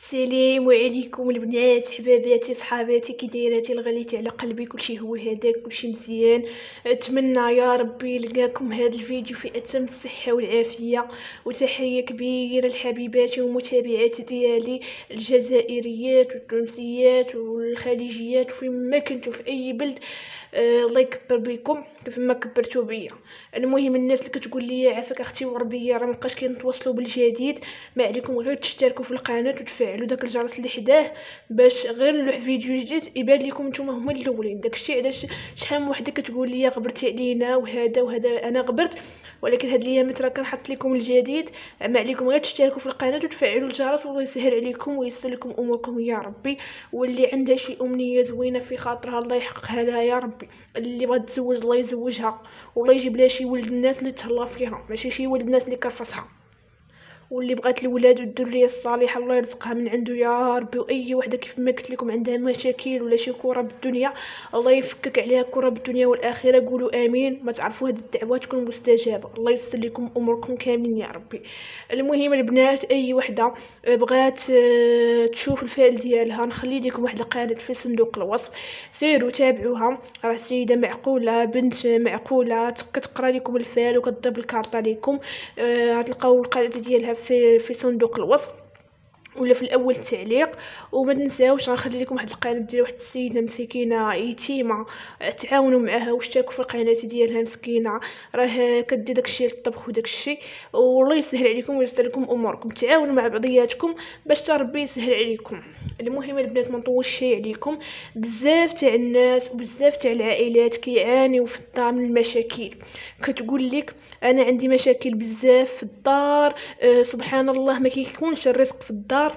السلام عليكم البنات حباباتي صحاباتي، كي دايراتي الغاليتي على قلبي؟ كلشي هو هذاك، كلشي مزيان. اتمنى يا ربي يلقاكم هذا الفيديو في اتم الصحه والعافيه. وتحيه كبيره لحبيباتي ومتابعاتي ديالي الجزائريات والتونسيات والخليجيات وفين ما كنتو في اي بلد. الله يكبر بكم كيف ما كبرتوا بيا. المهم الناس اللي كتقول لي عافاك اختي ورديه راه مابقاش كنتواصلوا بالجديد، ما عليكم غير تشتركوا في القناه وتفعلوا داك الجرس اللي حداه باش غير نلوح فيديو جديد يبان لكم نتوما هما الاولين. داكشي علاش شحال من وحده كتقول لي غبرتي علينا وهذا وهذا. انا غبرت، ولكن هاد الايامات راه كنحط لكم الجديد. ما عليكم غير تشتركوا في القناه وتفعلوا الجرس، والله يسهل عليكم ويسر لكم اموركم يا ربي. واللي عندها شي امنيه زوينه في خاطرها الله يحققها لها يا ربي. اللي بغات تزوج الله يزوجها، والله يجيب لها شي ولد الناس اللي تهلا فيها، ماشي شي ولد الناس اللي كرفصها. واللي بغات الولاد والذريه الصالحه الله يرزقها من عنده يا ربي. واي وحده كيف ما قلت لكم عندها مشاكل ولا شي كره بالدنيا، الله يفكك عليها كره بالدنيا والاخره. قولوا امين، ما تعرفوا هذه الدعوات تكون مستجابه. الله يسر لكم اموركم كاملين يا ربي. المهم البنات، اي وحده بغات تشوف الفعل ديالها، نخلي لكم واحد القناه في صندوق الوصف، سيروا تابعوها. راه السيده معقوله، بنت معقوله كتقرا لكم الفعل وكتضرب الكارطه لكم. غتلقاو القناه ديالها في صندوق الوصف ولا في الاول التعليق. وما تنساوش غنخلي لكم واحد القناه ديال واحد السيده مسكينه يتيمه، تعاونوا معها واشتركوا في القناه ديالها. مسكينه راه كدير داكشي الطبخ وداكشي، والله يسهل عليكم ويسر لكم اموركم. تعاونوا مع بعضياتكم باش ربي يسهل عليكم. المهم البنات ما نطولش شي عليكم. بزاف تاع الناس وبزاف تاع العائلات كيعانيو في الدار من المشاكل. كتقول لك انا عندي مشاكل بزاف في الدار. سبحان الله ما كيكونش الرزق في الدار.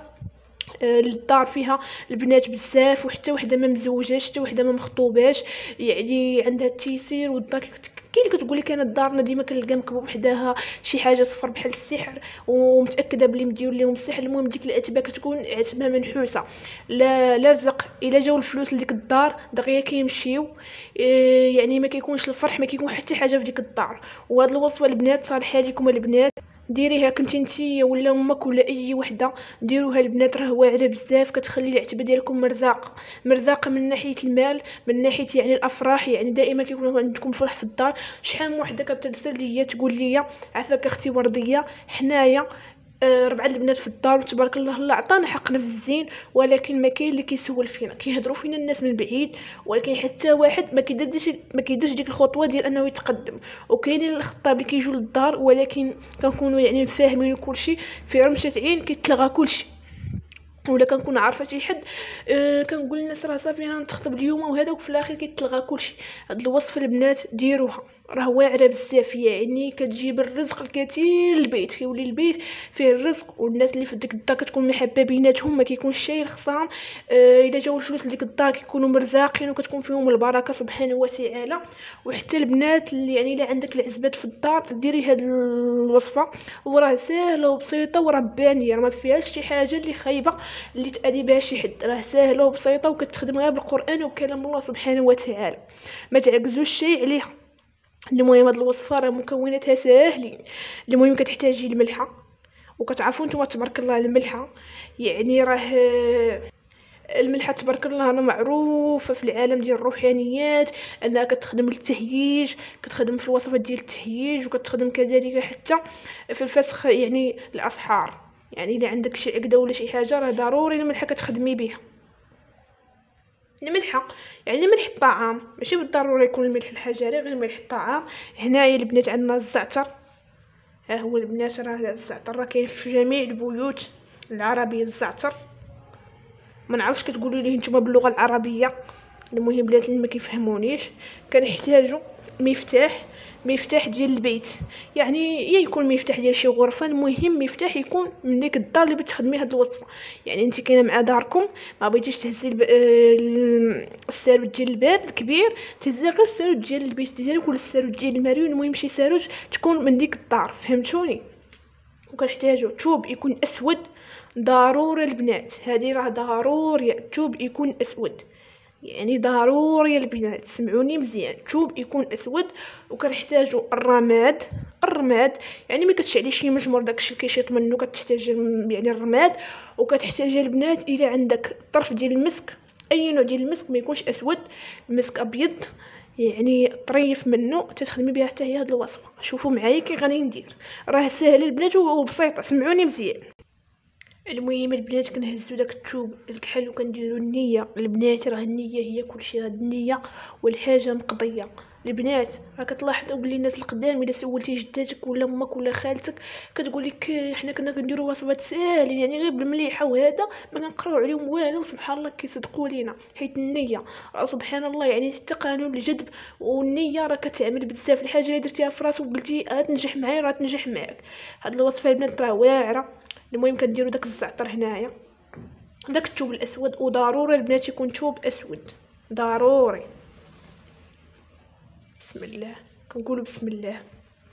الدار فيها البنات بزاف، وحتى وحده ما مزوجاش، حتى وحده ما مخطوباش، يعني عندها التيسير. والدار كاين اللي كتقول لك انا دارنا ديما كنلقى مكبوب حداها شي حاجه صفر بحال السحر، ومتاكده بلي مدير لهم السحر. المهم ديك العتبه كتكون عتبه منحوسه، لا رزق. الا جاو الفلوس لديك الدار دغيا كيمشيو. يعني ما كيكونش الفرح، ما كيكون حتى حاجه في ديك الدار. وهاد الوصفه البنات صالحه لكم البنات، ديريها كنتي نتيا ولا امك ولا اي وحده، ديروها البنات راه واعره بزاف. كتخلي العتبه ديالكم مرزاقه من ناحيه المال، من ناحيه يعني الافراح. يعني دائما كيكون عندكم فرح في الدار. شحال من وحده كترسل ليا تقول لي عافاك اختي ورديه، حنايا 4 البنات في الدار وتبارك الله الله عطانا حقنا في الزين، ولكن ما كاين اللي كيسول فينا. كيهضروا فينا الناس من بعيد، ولكن حتى واحد ما كيديرش ديك الخطوه ديال انه يتقدم. وكاينين الخطاب اللي كيجوا للدار، ولكن كنكونوا يعني فاهمين كلشي. في رمشه عين كيتلغى كلشي. ولا كنكون عارفه شي حد كنقول للناس راه صافي انا نتخطب اليوم وهذا، وفي الاخر كيتلغى كلشي. هاد الوصفه البنات ديروها راه واعره بزاف، يعني كتجيب الرزق الكثير للبيت. كيولي البيت فيه الرزق، والناس اللي في ديك الدار كتكون محبه بيناتهم، ما كيكونش شي الخصام. الا جاو الفلوس لديك الدار كيكونوا مرزاقين وكتكون فيهم البركه سبحانه وتعالى. وحتى البنات اللي يعني الا عندك العزبات في الدار ديري هاد الوصفه، وراه ساهله وبسيطه وربانيه، راه ما فيهاش شي حاجه اللي خايبه اللي تأذي بها شي حد. راه ساهله وبسيطه وكتخدم غير بالقران وكلام الله سبحانه وتعالى. ما تعجزوش شي عليها. المهم هاد الوصفه راه مكوناتها ساهلين. المهم كتحتاجي الملحه، وكتعرفوا نتوما تبارك الله الملحه، يعني راه الملحه تبارك الله انا معروفه في العالم ديال الروحانيات انها كتخدم للتهييج، كتخدم في الوصفات ديال التهييج، وكتخدم كذلك حتى في الفسخ يعني الاسحار. يعني الا عندك شي عقده ولا شي حاجه راه ضروري الملحه كتخدمي بها. الملحه يعني ملح الطعام، ماشي بالضروره يكون الملح الحجري، غير ملح الطعام. هنايا البنات عندنا الزعتر، ها هو البنات راه الزعتر راه كاين في جميع البيوت العربيه. الزعتر ما نعرفش كتقولوا ليه نتوما باللغه العربيه. المهم بلات اللي ما كيفهمونيش كنحتاجوا مفتاح ديال البيت، يعني يكون مفتاح ديال شي غرفه. المهم مفتاح يكون من ديك الدار اللي بتخدمي هاد الوصفه. يعني انت كاينه مع داركم ما بغيتيش تهزي الساروت ديال الباب الكبير، تهزي غير الساروت ديال البيت ديالك ولا الساروت ديال الماريو. المهم شي ساروت تكون من ديك الدار، فهمتوني؟ وكنحتاجوا توب يكون اسود ضروري البنات، هذه راه ضروري التوب يكون اسود. يعني ضروري البنات سمعوني مزيان، الثوب يكون اسود، وكنحتاجو الرماد يعني ملي كتشعلي شي مجمر داكشي كيشيط منه كتحتاج يعني الرماد. وكتحتاج البنات الى عندك طرف ديال المسك، اي نوع ديال المسك، ما يكونش اسود، مسك ابيض يعني طريف منه تتخدمي بها حتى هي هاد الوصفه. شوفوا معايا كي غادي ندير، راه ساهل البنات وبسيطه، سمعوني مزيان. المهم البنات كنهزو داك الثوب الكحل وكنديرو النيه. البنات راه النيه هي كلشي، هاد النيه والحاجه مقضيه. البنات راه كتلاحظوا بلي الناس القدام الا سولتي جداتك ولا امك ولا خالتك كتقول لك حنا كنا كنديروا وصفات ساهلين يعني غير بالمليحه، وهذا ما كنقراو عليهم والو، سبحان الله كيصدقوا لينا. حيت النيه راه سبحان الله يعني حتى قانون الجذب، والنيه راه كتعمل بزاف. الحاجه اللي درتيها في راسك وقلتي تنجح معايا راه تنجح معاك. هاد الوصفه البنات راه واعره. المهم كنديرو داك الزعتر هنايا، داك الثوب الاسود، وضروري البنات يكون ثوب اسود ضروري. بسم الله، كنقولوا بسم الله.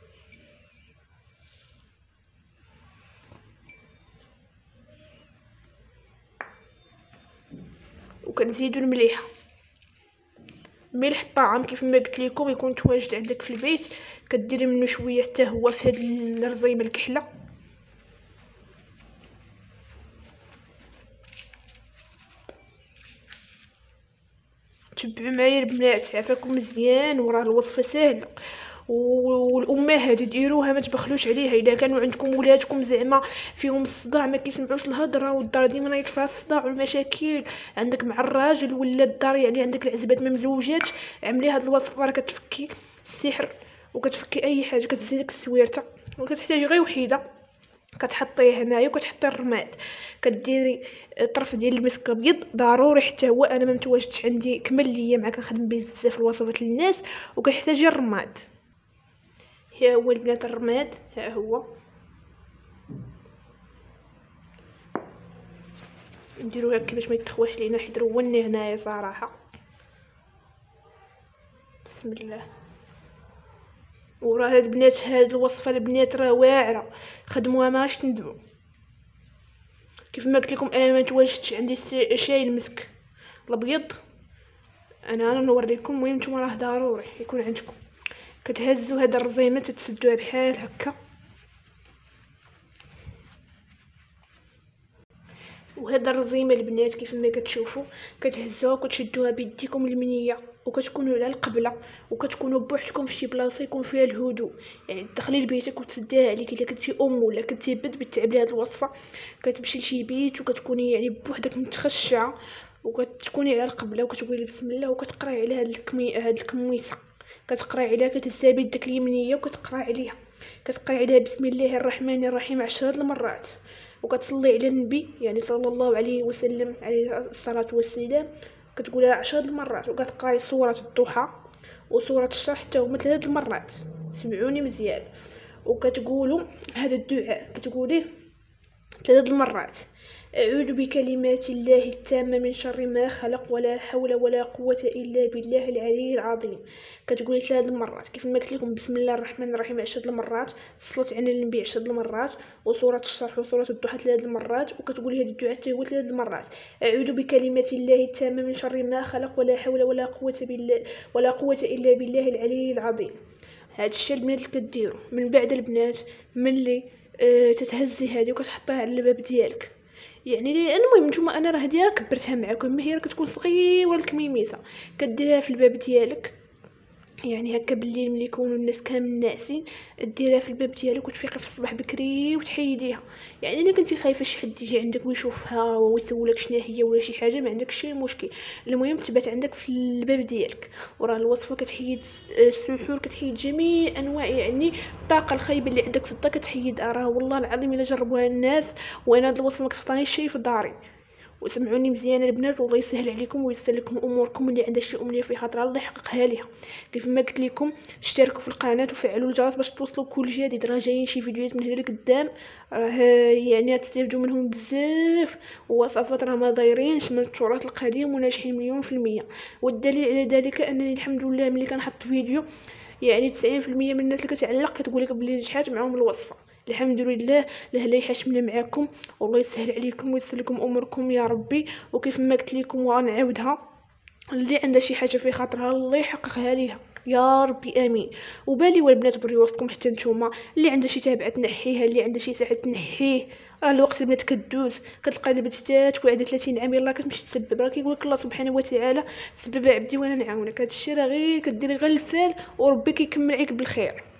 وكنزيدوا المليحه، ملح الطعام كيف ما قلت لكم يكون تواجد عندك في البيت، كديري منه شويه حتى هو في هاد الرزيمه الكحله. تبعوا معايا البنات عافاكم مزيان، وراه الوصفه ساهله والامهات ديروها ما تبخلوش عليها. الا كانوا عندكم ولادكم زعما فيهم الصداع ما كيسمعوش الهضره، والدار ديما نايض فيها الصداع والمشاكل عندك مع الراجل ولا الدار يعني عندك العزبات ما مزوجاتش، عملي هاد الوصفه راه كتفكي السحر وكتفكي اي حاجه. كتزيد ديك السويرته وكتحتاجي غير وحيده، كتحطيه هنايا وكتحطي الرماد، كديري طرف ديال المسك ابيض ضروري حتى هو. انا ما متواجدش عندي كمل ليا مع كنخدم به بزاف الوصفات للناس، وكنحتاج الرماد. ها هو البنات الرماد، ها هو نديرو هكا باش ما يتخواش لينا، حيت روني هنايا صراحه. بسم الله. وراه البنات هاد الوصفه البنات راه واعره، خدموها ماش تندموا. كيف ما قلت لكم انا ما تواجدش عندي شاي المسك الابيض، انا نوريكم. المهم نتوما راه ضروري يكون عندكم. كتهزوا هاد الرزيمه تتسدوها بحال هكا، وهاد الرزيمه البنات كيف ما كتشوفوا كتهزوها وكتشدوها بيديكم اليمنيه، وكتكونوا على القبله، وكتكونوا بوحدكم في شي بلاصه يكون فيها الهدوء. يعني تدخلي لبيتك وتسديها عليك. الا كنتي ام ولا كنتي بنت بتعملي هاد الوصفه، كتمشي لشي بيت وكتكوني يعني بوحدك متخشعه، وكتكوني على القبله وكتقولي بسم الله وكتقراي على هاد الكميسه، كتقراي عليها، كتهزها بيدك اليمنيه وكتقراي عليها، كتقراي عليها بسم الله الرحمن الرحيم 10 المرات، وكتصلي على النبي يعني صلى الله عليه وسلم عليه الصلاه والسلام، كتقولها 10 المرات. وكتقراي سوره الضحى وسوره الشرح حتى هما 3 المرات. سمعوني مزيان. وكتقولوا هذا الدعاء كتقوليه 3 المرات: أعوذ بكلمات الله التامة من شر ما خلق، ولا حول ولا قوة إلا بالله العلي العظيم. كتقولي 3 المرات. كيف ما قلت لكم بسم الله الرحمن الرحيم 10 المرات، صلت على النبي 10 المرات، وسورة الشرح وسورة الضحى 3 المرات. وكتقولي هذا الدعاء حتى هو 3 المرات: أعوذ بكلمات الله التامة من شر ما خلق، ولا حول ولا قوة إلا بالله العلي العظيم. هذا الشيء البنات اللي كديروا من بعد البنات ملي تتهزي هذه وكتحطيها على الباب ديالك. يعني المهم نتوما انا راه هادي كبرتها معكم، ما هي راه كتكون صغيره الكميميسه، كديريها في الباب ديالك يعني هكا بالليل ملي يكونوا الناس كامل ناعسين، ديريها في الباب ديالك وتفيقي في الصباح بكري وتحيديها. يعني الا كنتي خايفه شي حد يجي عندك ويشوفها ويسولك شنو هي ولا شي حاجه، ما عندك شي مشكل، المهم تبات عندك في الباب ديالك. وراه الوصفه كتحيد السحور، كتحيد جميع انواع يعني الطاقه الخايبه اللي عندك في الدار كتحيد. راه والله العظيم الا جربوها الناس، وانا هاد الوصفه ما كتعطينيش شي في داري. وسمعوني مزيان البنات، والله يسهل عليكم ويسر لكم اموركم. اللي عندها شي امنيه في خاطرها الله يحققها ليها. كيف ما قلت لكم اشتركوا في القناه وفعلوا الجرس باش توصلوا كل جديد. راه جايين شي فيديوهات من هنا لقدام، راه يعني تستافدوا منهم بزاف. وصفات راه ما دايرينش من التراث القديم وناجحين مليون في المية. والدليل على ذلك انني الحمد لله ملي كنحط فيديو يعني 90% من الناس اللي كتعلق كتقول لك بلي نجحات معاهم الوصفه. الحمد لله لا يحشمنا معاكم، والله يسهل عليكم ويسر لكم اموركم يا ربي. وكيف ما قلت لكم وغنعاودها، اللي عندها شي حاجه في خاطرها الله يحققها ليها يا ربي امين. وبالي والبنات بري وسطكم حتى نتوما اللي عندها شي تابعه تنحيها، اللي عندها شي ساعه تنحيه. راه الوقت البنات كدوز، كتلقى البنت حتى تكون عندها 30 عام يلاه كتمشي تسبب. راه كيقول لك الله سبحانه وتعالى سبب عبدي وانا نعاونك. هادشي راه غير كديري غير الفال وربي كيكمل عليك بالخير.